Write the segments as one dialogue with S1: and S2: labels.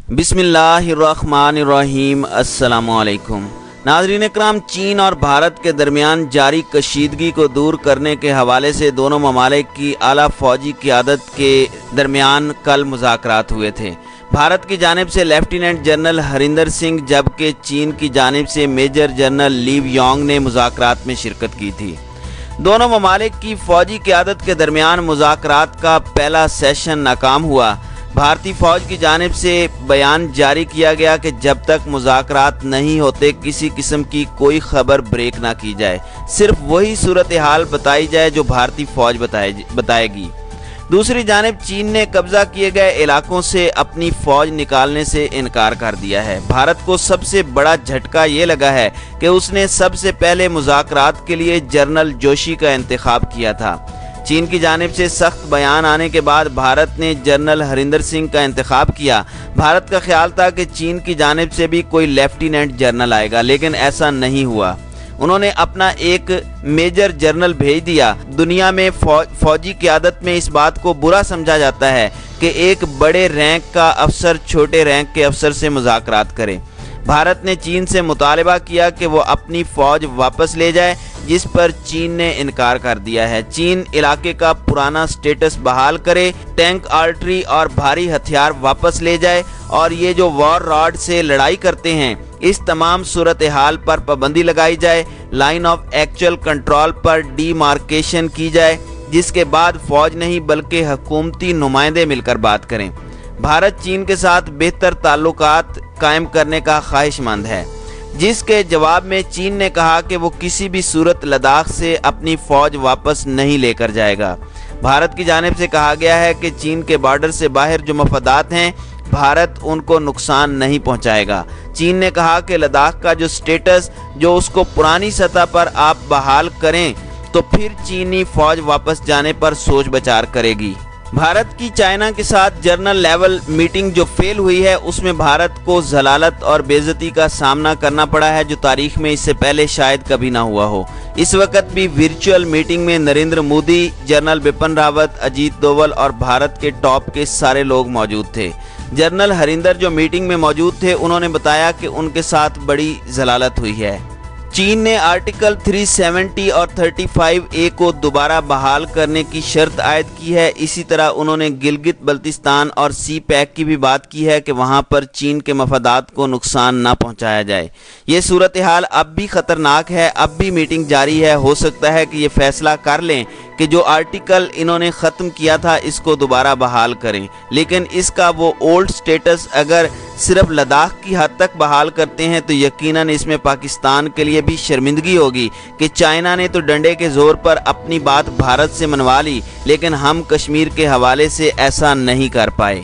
S1: बिस्मिल्लाहिर्रहमानिर्रहीम। अस्सलामुअलैकुम नाज़रीन इकराम, चीन और भारत के दरमियान जारी कशीदगी को दूर करने के हवाले से दोनों ममालिक की आला फ़ौजी क़यादत के दरमियान कल मुज़ाकरात हुए थे। भारत की जानिब से लेफ्टिनेंट जनरल हरिंदर सिंह जबकि चीन की जानिब से मेजर जनरल लीव योंग ने मुज़ाकरात में शिरकत की थी। दोनों ममालिक की फ़ौजी क़यादत के दरमियान मुज़ाकरात का पहला सेशन नाकाम हुआ। भारतीय फ़ौज की जानिब से बयान जारी किया गया कि जब तक मुज़ाकरात नहीं होते किसी किस्म की कोई खबर ब्रेक ना की जाए, सिर्फ वही सूरत हाल बताई जाए जो भारतीय फ़ौज बताएगी। दूसरी जानिब चीन ने कब्ज़ा किए गए इलाकों से अपनी फ़ौज निकालने से इनकार कर दिया है। भारत को सबसे बड़ा झटका ये लगा है कि उसने सबसे पहले मुज़ाकरात के लिए जनरल जोशी का इंतखाब किया था। चीन की जानिब से सख्त बयान आने के बाद भारत ने जनरल हरिंदर सिंह का इंतखाब किया। भारत का ख्याल था कि चीन की जानिब से भी कोई लेफ्टिनेंट जनरल आएगा, लेकिन ऐसा नहीं हुआ। उन्होंने अपना एक मेजर जनरल भेज दिया। दुनिया में फौजी क़यादत में इस बात को बुरा समझा जाता है कि एक बड़े रैंक का अफसर छोटे रैंक के अफसर से मुज़ाकरात करे। भारत ने चीन से मुतालबा किया कि वो अपनी फ़ौज वापस ले जाए, जिस पर चीन ने इनकार कर दिया है। चीन इलाके का पुराना स्टेटस बहाल करे, टैंक, आर्टरी और भारी हथियार वापस ले जाए और ये जो वॉर रॉड से लड़ाई करते हैं इस तमाम सूरत हाल पर पाबंदी लगाई जाए। लाइन ऑफ एक्चुअल कंट्रोल पर डीमार्केशन की जाए, जिसके बाद फ़ौज नहीं बल्कि हुकूमती नुमाइंदे मिलकर बात करें। भारत चीन के साथ बेहतर ताल्लुकात कायम करने का ख्वाहिशमंद है, जिसके जवाब में चीन ने कहा कि वो किसी भी सूरत लद्दाख से अपनी फ़ौज वापस नहीं लेकर जाएगा। भारत की जानिब से कहा गया है कि चीन के बॉर्डर से बाहर जो मफादात हैं भारत उनको नुकसान नहीं पहुंचाएगा। चीन ने कहा कि लद्दाख का जो स्टेटस जो उसको पुरानी सतह पर आप बहाल करें तो फिर चीनी फ़ौज वापस जाने पर सोच विचार करेगी। भारत की चाइना के साथ जनरल लेवल मीटिंग जो फेल हुई है उसमें भारत को जलालत और बेइज्जती का सामना करना पड़ा है, जो तारीख में इससे पहले शायद कभी ना हुआ हो। इस वक्त भी वर्चुअल मीटिंग में नरेंद्र मोदी, जनरल बिपिन रावत, अजीत डोवल और भारत के टॉप के सारे लोग मौजूद थे। जनरल हरिंदर जो मीटिंग में मौजूद थे उन्होंने बताया कि उनके साथ बड़ी जलालत हुई है। चीन ने आर्टिकल 370 और 35A को दोबारा बहाल करने की शर्त आयद की है। इसी तरह उन्होंने गिलगित बल्तिस्तान और सी पैक की भी बात की है कि वहां पर चीन के मफादात को नुकसान ना पहुंचाया जाए। ये सूरत हाल अब भी ख़तरनाक है। अब भी मीटिंग जारी है। हो सकता है कि ये फैसला कर लें कि जो आर्टिकल इन्होंने ख़त्म किया था इसको दोबारा बहाल करें, लेकिन इसका वो ओल्ड स्टेटस अगर सिर्फ लद्दाख की हद तक बहाल करते हैं तो यकीनन इसमें पाकिस्तान के लिए भी शर्मिंदगी होगी कि चाइना ने तो डंडे के जोर पर अपनी बात भारत से मनवा ली, लेकिन हम कश्मीर के हवाले से ऐसा नहीं कर पाए।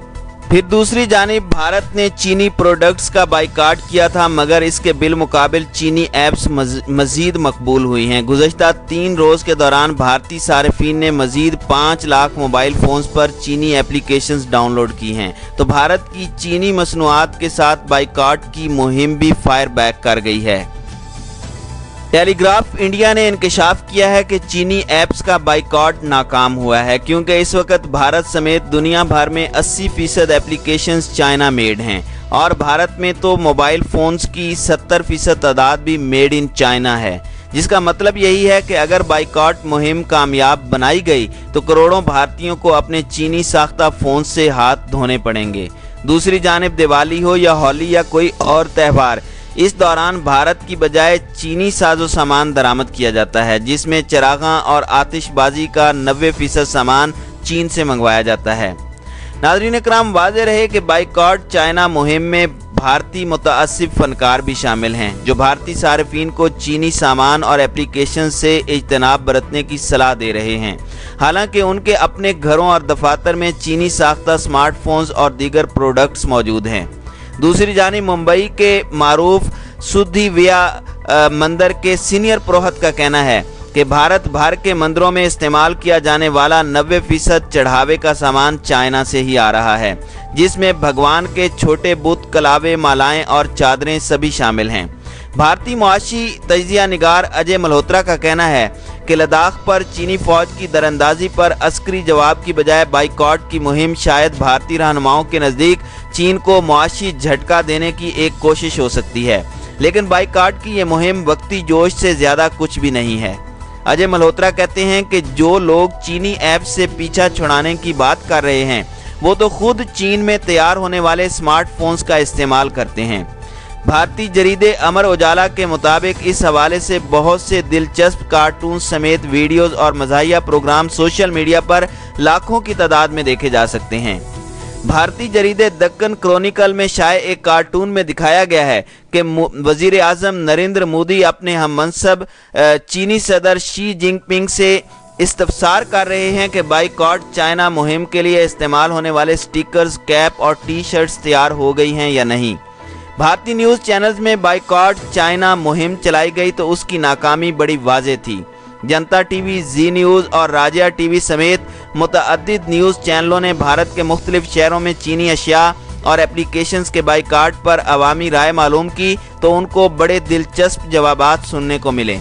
S1: फिर दूसरी जानिब भारत ने चीनी प्रोडक्ट्स का बाइकाट किया था, मगर इसके बिलमुकाबिल चीनी ऐप्स मज़ीद मकबूल हुई हैं। गुज़श्ता 3 रोज़ के दौरान भारतीय सार्फिन ने मज़ीद 5 लाख मोबाइल फ़ोन्स पर चीनी एप्लीकेशंस डाउनलोड की हैं। तो भारत की चीनी मसनूआत के साथ बाइकाट की मुहिम भी फायर बैक कर गई है। टेलीग्राफ इंडिया ने इंकशाफ किया है कि चीनी ऐप्स का बाइकॉट नाकाम हुआ है, क्योंकि इस वक्त भारत समेत दुनिया भर में 80% एप्लीकेशंस चाइना मेड हैं और भारत में तो मोबाइल फ़ोन्स की 70% तादाद भी मेड इन चाइना है। जिसका मतलब यही है कि अगर बाइकॉट मुहिम कामयाब बनाई गई तो करोड़ों भारतीयों को अपने चीनी साख्ता फ़ोन से हाथ धोने पड़ेंगे। दूसरी जानिब दिवाली हो या होली या कोई और त्यौहार, इस दौरान भारत की बजाय चीनी साजो सामान दरामद किया जाता है, जिसमें चरागां और आतिशबाजी का 90% सामान चीन से मंगवाया जाता है। नाज़रीन इकराम, वाज़ेह रहे कि बाइकॉट चाइना मुहिम में भारतीय मुतअस्सिफ फनकार भी शामिल हैं, जो भारतीय सार्फिन को चीनी सामान और एप्लीकेशन से इज्तनाब बरतने की सलाह दे रहे हैं। हालांकि उनके अपने घरों और दफातर में चीनी साख्ता स्मार्टफोन्स और दीगर प्रोडक्ट्स मौजूद हैं। दूसरी जानिब मुंबई के मारूफ सुद्धिविया मंदिर के सीनियर पुरोहित का कहना है कि भारत भर के मंदिरों में इस्तेमाल किया जाने वाला 90% चढ़ावे का सामान चाइना से ही आ रहा है, जिसमें भगवान के छोटे बुत, कलावे, मालाएं और चादरें सभी शामिल हैं। भारतीय मुआशी तजिया निगार अजय मल्होत्रा का कहना है कि लद्दाख पर चीनी फौज की दरअंदाजी पर अस्करी जवाब की बजाय बाइकॉट की मुहिम शायद भारतीय रहनुमाओं के नज़दीक चीन को मुआशी झटका देने की एक कोशिश हो सकती है, लेकिन बाइकाट की ये मुहिम वक्ती जोश से ज़्यादा कुछ भी नहीं है। अजय मल्होत्रा कहते हैं कि जो लोग चीनी ऐप से पीछा छुड़ाने की बात कर रहे हैं वो तो खुद चीन में तैयार होने वाले स्मार्टफोन्स का इस्तेमाल करते हैं। भारतीय जरीदे अमर उजाला के मुताबिक इस हवाले से बहुत से दिलचस्प कार्टून समेत वीडियोस और मज़ाहिया प्रोग्राम सोशल मीडिया पर लाखों की तादाद में देखे जा सकते हैं। भारतीय जरीदे दक्कन क्रॉनिकल में शाये एक कार्टून में दिखाया गया है कि वज़ीर आज़म नरेंद्र मोदी अपने हम मनसब चीनी सदर शी जिनपिंग से इस्तफसार कर रहे हैं कि बाइकॉट चाइना मुहिम के लिए इस्तेमाल होने वाले स्टिकर्स, कैप और टी शर्ट्स तैयार हो गई हैं या नहीं। भारतीय न्यूज़ चैनल्स में बाइकॉट चाइना मुहिम चलाई गई तो उसकी नाकामी बड़ी वाज़ेह थी। जनता टीवी, जी न्यूज़ और राजा टीवी समेत मुतअद्दिद न्यूज़ चैनलों ने भारत के मुख्तलिफ शहरों में चीनी अशिया और एप्लीकेशंस के बाइकाट पर अवामी राय मालूम की तो उनको बड़े दिलचस्प जवाबात सुनने को मिले।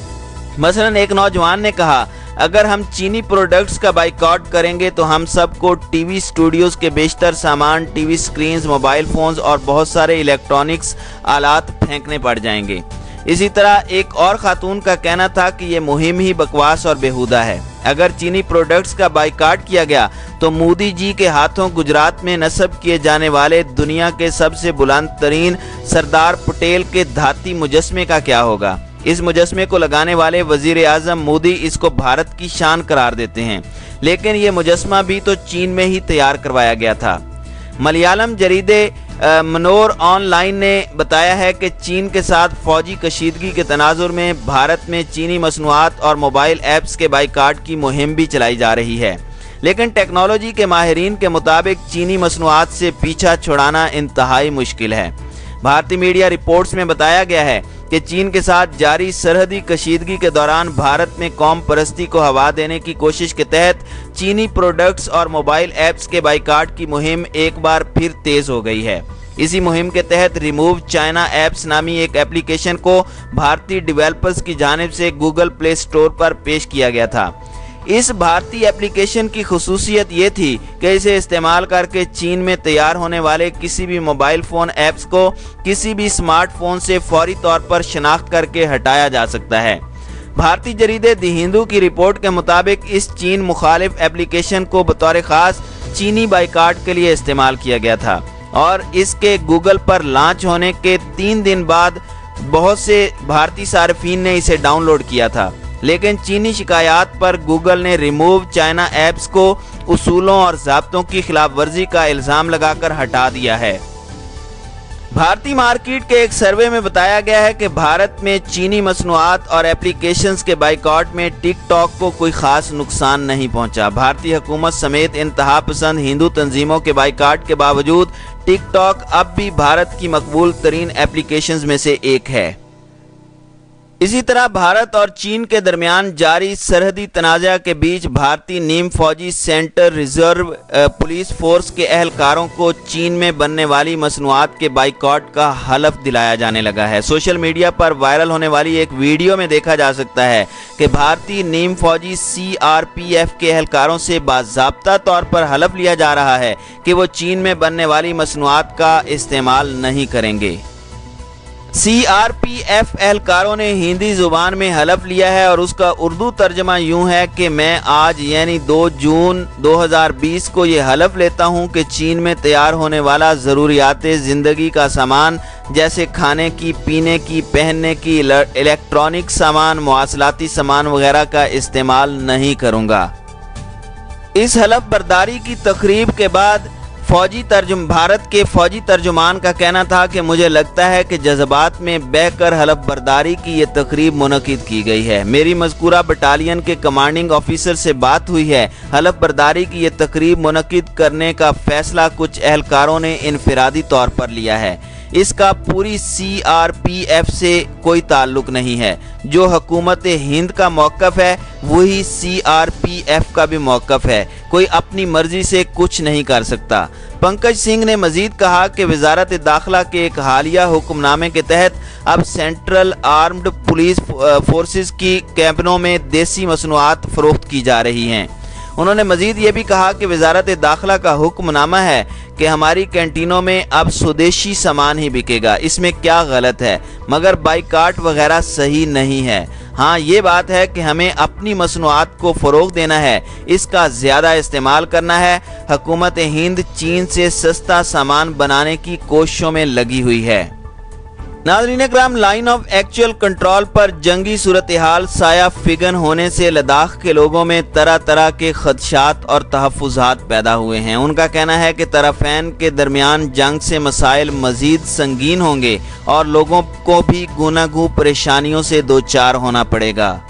S1: मसलन एक नौजवान ने कहा, अगर हम चीनी प्रोडक्ट्स का बाइकॉट करेंगे तो हम सबको टीवी स्टूडियोज़ के बेशतर सामान, टीवी स्क्रीन्स, मोबाइल फ़ोन्स और बहुत सारे इलेक्ट्रॉनिक्स आलात फेंकने पड़ जाएंगे। इसी तरह एक और खातून का कहना था कि ये मुहिम ही बकवास और बेहुदा है। अगर चीनी प्रोडक्ट्स का बाइकाट किया गया तो मोदी जी के हाथों गुजरात में नस्ब किए जाने वाले दुनिया के सबसे बुलंद तरीन सरदार पटेल के धाती मुजस्मे का क्या होगा। इस मुजस्मे को लगाने वाले वजीर आज़म मोदी इसको भारत की शान करार देते हैं, लेकिन ये मुजस्मा भी तो चीन में ही तैयार करवाया गया था। मलयालम जरीदे मनोर ऑनलाइन ने बताया है कि चीन के साथ फौजी कशीदगी के तनाजुर में भारत में चीनी मसनूआत और मोबाइल ऐप्स के बाइकाट की मुहिम भी चलाई जा रही है, लेकिन टेक्नोलॉजी के माहिरीन के मुताबिक चीनी मसनूआत से पीछा छुड़ाना इंतहाई मुश्किल है। भारतीय मीडिया रिपोर्ट्स में बताया गया है कि चीन के साथ जारी सरहदी कशीदगी के दौरान भारत में कौम परस्ती को हवा देने की कोशिश के तहत चीनी प्रोडक्ट्स और मोबाइल ऐप्स के बाइकाट की मुहिम एक बार फिर तेज हो गई है। इसी मुहिम के तहत रिमूव चाइना ऐप्स नामी एक एप्लीकेशन को भारतीय डेवलपर्स की जानिब से गूगल प्ले स्टोर पर पेश किया गया था। इस भारतीय एप्लीकेशन की खुसूसियत ये थी कि इसे इस्तेमाल करके चीन में तैयार होने वाले किसी भी मोबाइल फ़ोन ऐप्स को किसी भी स्मार्टफोन से फौरी तौर पर शनाख्त करके हटाया जा सकता है। भारतीय जरीदे दी हिंदू की रिपोर्ट के मुताबिक इस चीन मुखालिफ एप्लीकेशन को बतौर ख़ास चीनी बाइकाट के लिए इस्तेमाल किया गया था और इसके गूगल पर लॉन्च होने के 3 दिन बाद बहुत से भारतीय सार्फिन ने इसे डाउनलोड किया था, लेकिन चीनी शिकायत पर गूगल ने रिमूव चाइना ऐप्स को उसूलों और ज़ाब्तों की खिलाफ वर्जी का इल्ज़ाम लगाकर हटा दिया है। भारतीय मार्केट के एक सर्वे में बताया गया है कि भारत में चीनी मसनूआत और एप्लीकेशंस के बाइकॉट में टिकटॉक को कोई खास नुकसान नहीं पहुंचा। भारतीय हुकूमत समेत इंतहा पसंद हिंदू तंजीमों के बाइकॉट के बावजूद टिकटॉक अब भी भारत की मकबूल तरीन एप्लीकेशंस में से एक है। इसी तरह भारत और चीन के दरमियान जारी सरहदी तनाज़ा के बीच भारतीय नीम फौजी सेंटर रिजर्व पुलिस फोर्स के अहलकारों को चीन में बनने वाली मसनूआत के बाइकॉट का हलफ दिलाया जाने लगा है। सोशल मीडिया पर वायरल होने वाली एक वीडियो में देखा जा सकता है कि भारतीय नीम फौजी CRPF के अहलकारों से बाज़ाब्ता तौर पर हलफ लिया जा रहा है कि वो चीन में बनने वाली मसनूआत का इस्तेमाल नहीं करेंगे। CRPF एहलकारों ने हिंदी जुबान में हलफ लिया है और उसका उर्दू तर्जमा यूं है कि मैं आज यानी 2 जून 2020 को ये हलफ लेता हूं कि चीन में तैयार होने वाला ज़रूरियात ज़िंदगी का सामान जैसे खाने की, पीने की, पहनने की, इलेक्ट्रॉनिक सामान, मवासलाती सामान वगैरह का इस्तेमाल नहीं करूँगा। इस हलफ बर्दारी की तकरीब के बाद भारत के फौजी तर्जुमान का कहना था कि मुझे लगता है कि जज्बात में बहकर हलफ बर्दारी की ये तकरीब मुनक़िद की गई है। मेरी मज़कूरा बटालियन के कमांडिंग ऑफिसर से बात हुई है। हलफ बर्दारी की ये तकरीब मुनक़िद करने का फ़ैसला कुछ एहलकारों ने इनफरादी तौर पर लिया है। इसका पूरी CRPF से कोई ताल्लुक नहीं है। जो हुकूमत हिंद का मौक़िफ़ है वही CRPF का भी मौक़िफ़ है। कोई अपनी मर्ज़ी से कुछ नहीं कर सकता। पंकज सिंह ने मज़ीद कहा कि वज़ारत दाखिला के एक हालिया हुक्मनामे के तहत अब सेंट्रल आर्म्ड पुलिस फोर्सेस की कैबिनों में देसी मसनूआत फ़रोख्त की जा रही हैं। انہوں نے مزید یہ بھی کہا کہ وزارت داخلہ کا حکم نامہ ہے کہ ہماری کینٹینوں میں اب سودیشی سامان ہی بکے گا، اس میں کیا غلط ہے، مگر بائیکاٹ وغیرہ صحیح نہیں ہے۔ ہاں یہ بات ہے کہ ہمیں اپنی مصنوعات کو فروغ دینا ہے، اس کا زیادہ استعمال کرنا ہے۔ حکومت ہند چین سے سستا سامان بنانے کی کوششوں میں لگی ہوئی ہے۔ ناظرین اکرام، لائن آف ایکچوئل کنٹرول پر جنگی صورتحال سایہ فگن ہونے سے لداخ کے لوگوں میں طرح طرح کے خدشات اور تحفظات پیدا ہوئے ہیں۔ ان کا کہنا ہے کہ طرفین کے درمیان جنگ سے مسائل مزید سنگین ہوں گے اور لوگوں کو بھی گوناگوں پریشانیوں سے دوچار ہونا پڑے گا۔